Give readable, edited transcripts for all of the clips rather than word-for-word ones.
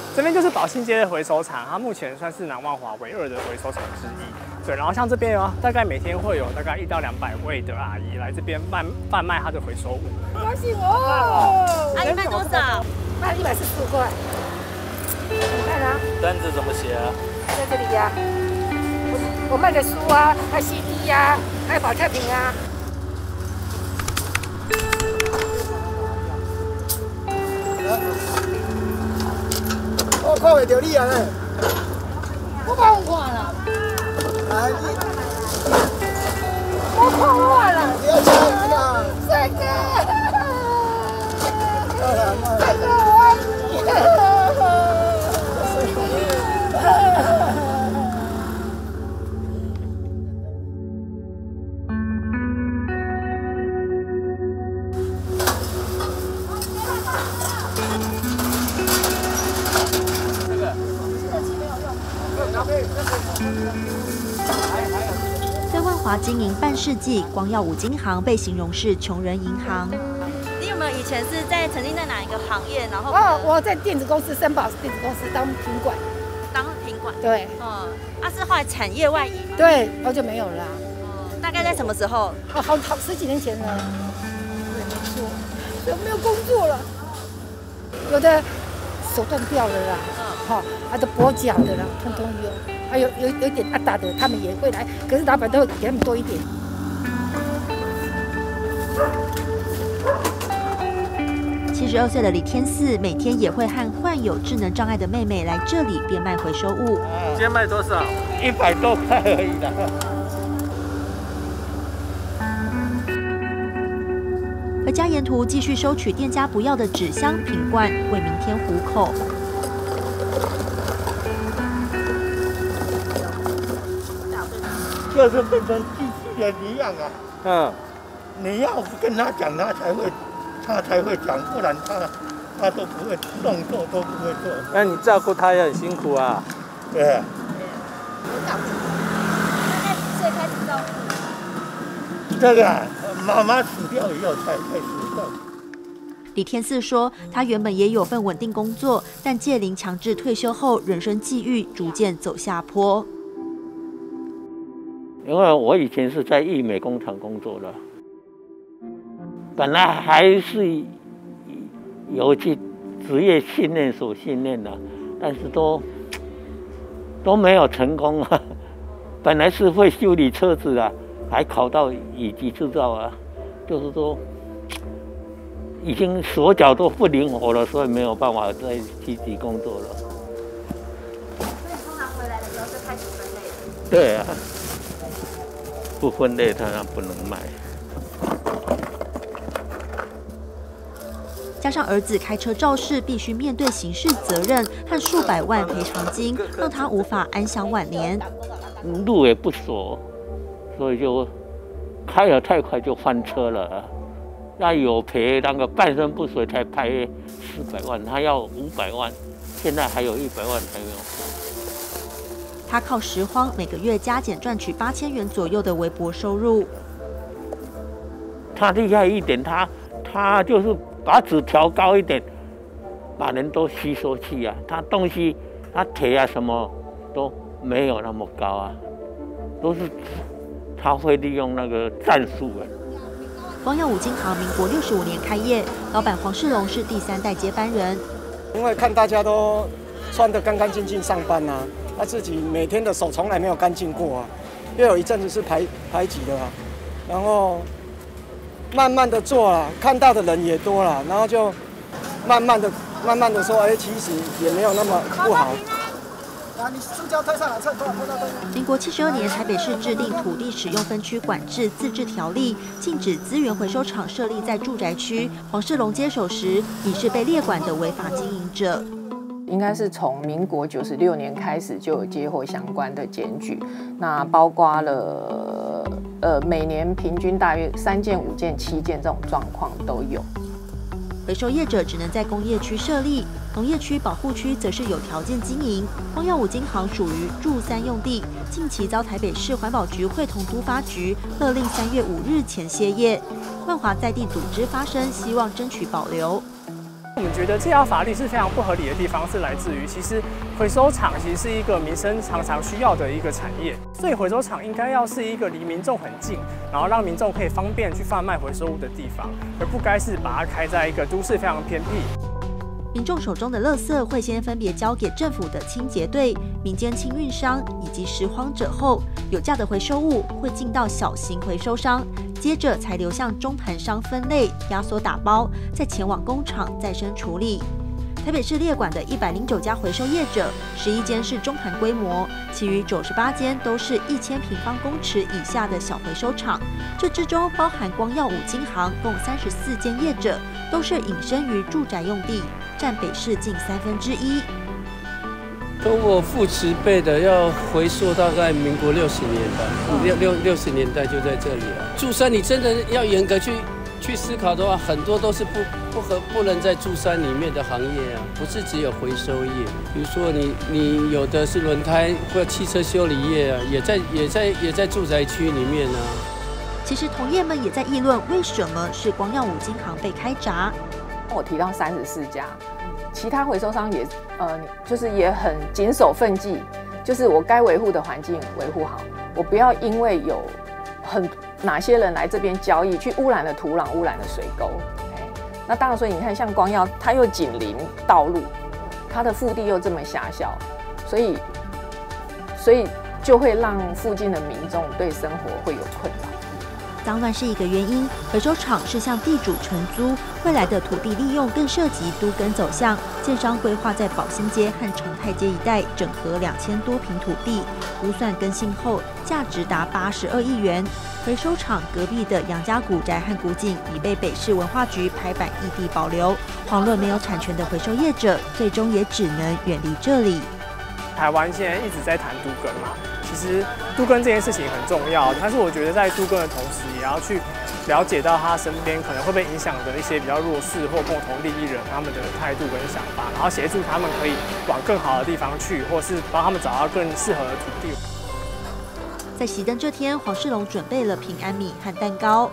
这边就是宝信街的回收厂，它目前算是南万华唯二的回收厂之一。对，然后像这边有大概每天会有大概1到200位的阿姨来这边贩卖她的回收物。 高兴哦！ 阿姨卖多少？ 卖145块。你看啊， 单子怎么写啊？ 在这里呀、我卖的书啊，还有 CD 呀、还有保特瓶啊。 我看袂到你啊嘞！ 我帮我看了， 来， 我看我了， 你要加油啦！ 帅哥， 来， 帅哥，我爱你。 在万华经营半世纪，光耀五金行被形容是穷人银行。你有没有以前是曾经在哪一个行业？然后我在电子公司森宝电子公司当品管。 当品管？对。是后来产业外移吗？ 对，然后就没有了啦。 大概在什么时候？ 好10几年前了。对，没错，没有工作了，有的手断掉了啦，还有跛脚的啦，通通有。还有一点阿达的，他们也会来，可是老板都会给他们多一点。 72岁的李天四每天也会和患有智能障碍的妹妹来这里变卖回收物。 今天卖多少？100多块而已啦。 而家沿途继续收取店家不要的纸箱、瓶罐，为明天糊口。 就是变成机器人一样啊！你要跟他讲，他才会讲，不然他都不会动作，都不会做。 那你照顾他也很辛苦啊。 对啊。 大概几岁开始照顾？ 这个妈妈死掉以后才开始照顾。 李天四说，他原本也有份稳定工作，但届龄强制退休后，人生际遇逐渐走下坡。 因为我以前是在义美工厂工作的，本来还是有去职业训练所训练的，但是都没有成功啊。本来是会修理车子啊，还考到乙级执照啊，就是说已经手脚都不灵活了，所以没有办法再积极工作了。 所以通常回来的时候就开始分类了。 对啊。不分类，它不能卖。 加上儿子开车肇事，必须面对刑事责任和数百万赔偿金，让他无法安享晚年。 路也不熟，所以就开得太快就翻车了。那有赔那个半身不遂才赔400万，他要500万，现在还有100万还没有。 他靠拾荒，每个月加减赚取8000元左右的微薄收入。 他厉害一点，他就是把纸调高一点，把人都吸收去啊。他东西，他铁啊什么都没有那么高啊，都是他会利用那个战术啊。 光耀五金行民国65年开业，老板黄世龙是第3代接班人。 因为看大家都穿得干干净净上班啊。他自己每天的手从来没有干净过啊，又有一阵子是排挤的啊，然后慢慢的做了，看到的人也多了，然后就慢慢的说，其实也没有那么不好。 你塑胶推上来，拖到民国72年，台北市制定土地使用分区管制自治条例，禁止资源回收厂设立在住宅区。黄世龙接手时，已是被列管的违法经营者。 应该是从民国96年开始就有接获相关的检举，那包括了每年平均大约3件、5件、7件这种状况都有。 回收业者只能在工业区设立，农业区、保护区则是有条件经营。光耀五金行属于住3用地，近期遭台北市环保局会同都发局勒令3月5日前歇业。万华在地组织发声，希望争取保留。 我们觉得这条法律是非常不合理的地方，是来自于其实回收厂其实是一个民生常常需要的一个产业，所以回收厂应该要是一个离民众很近，然后让民众可以方便去贩卖回收物的地方，而不该是把它开在一个都市非常偏僻。 民众手中的垃圾会先分别交给政府的清洁队、民间清运商以及拾荒者后，有价的回收物会进到小型回收商，接着才流向中盘商分类、压缩打包，再前往工厂再生处理。台北市列管的109家回收业者，11间是中盘规模，其余98间都是1000平方公尺以下的小回收厂。这之中包含光耀五金行共34间业者，都是隐身于住宅用地，占北市近1/3。 从我父执辈的要回溯，大概民国60年吧，60年代就在这里了。住山你真的要严格去思考的话，很多都是不能在住山里面的行业啊，不是只有回收业。比如说你有的是轮胎或汽车修理业啊，也在住宅区里面啊。 其实同业们也在议论，为什么是光耀五金行被开闸？ 我提到34家，其他回收商也就是也很谨守分际，就是我该维护的环境维护好，我不要因为有哪些人来这边交易，去污染了土壤、污染了水沟。那当然，所以你看，像光耀，它又紧邻道路，它的腹地又这么狭小，所以就会让附近的民众对生活会有困扰。 脏乱是一个原因，回收厂是向地主承租，未来的土地利用更涉及都更走向。建商规划在宝兴街和成泰街一带整合2000多坪土地，估算更新后价值达82亿元。回收厂隔壁的杨家古宅和古井已被北市文化局拍板异地保留，遑论没有产权的回收业者，最终也只能远离这里。 台湾现在一直在谈都更嘛，其实都更这件事情很重要，但是我觉得在都更的同时，也要去了解到他身边可能会被影响的一些比较弱势或共同利益人他们的态度跟想法，然后协助他们可以往更好的地方去，或是帮他们找到更适合的土地。 在熄灯这天，黄世龙准备了平安米和蛋糕。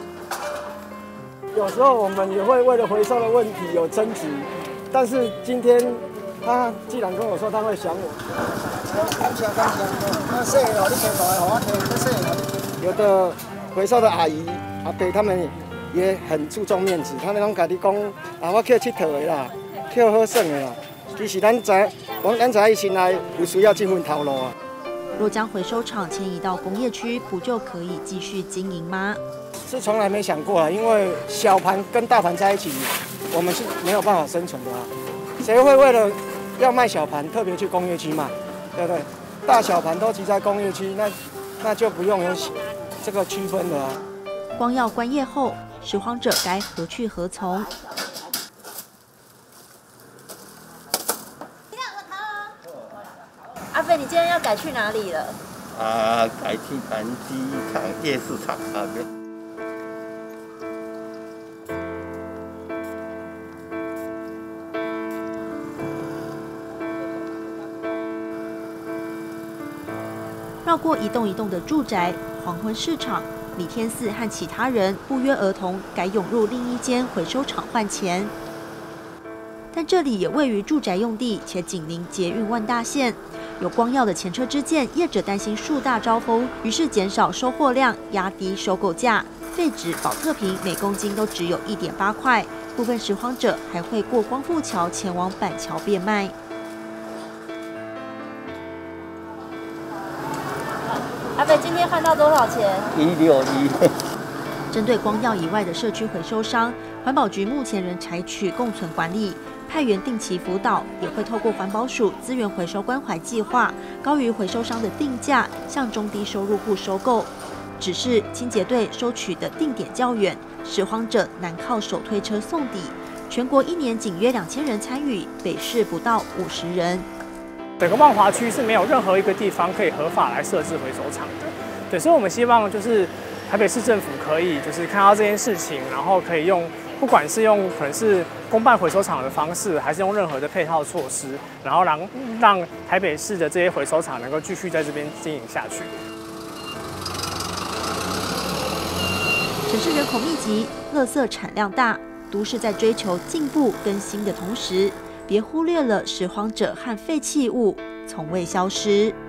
有时候我们也会为了回收的问题有争执，但是今天他既然跟我说他会想我，有的回收的阿姨阿伯他们也很注重面子，他们拢甲你讲啊，我去佚佗的啦，去好耍的啦。其实咱知伊心内有需要这份头路啊。 若将回收厂迁移到工业区，不就可以继续经营吗？ 是从来没想过啊，因为小盘跟大盘在一起，我们是没有办法生存的啊。谁会为了要卖小盘特别去工业区嘛？对不对？大小盘都集在工业区，那就不用有这个区分了啊。 光耀关业后，拾荒者该何去何从？ 阿飞，你今天要改去哪里了？ 改去板机场夜市场那边。 绕过一栋一栋的住宅、黄昏市场，李天四和其他人不约而同改涌入另一间回收厂换钱。但这里也位于住宅用地，且紧邻捷运万大线。有光耀的前车之鉴，业者担心树大招风，于是减少收货量，压低收购价。废纸、保特瓶每公斤都只有1.8块，部分拾荒者还会过光复桥前往板桥变卖。 阿飞，今天换到多少钱 161。 针对光耀以外的社区回收商，环保局目前仍采取共存管理。派员定期辅导，也会透过环保署资源回收关怀计划，高于回收商的定价向中低收入户收购。只是清洁队收取的定点较远，拾荒者难靠手推车送抵。全国1年仅约2000人参与，北市不到50人。 整个万华区是没有任何一个地方可以合法来设置回收厂的，对，所以我们希望就是台北市政府可以就是看到这件事情，然后可以用。不管是用可能是公办回收厂的方式，还是用任何的配套措施，然后让台北市的这些回收厂能够继续在这边经营下去。 城市人口密集，垃圾产量大， 都市在追求进步更新的同时，别忽略了拾荒者和废弃物从未消失。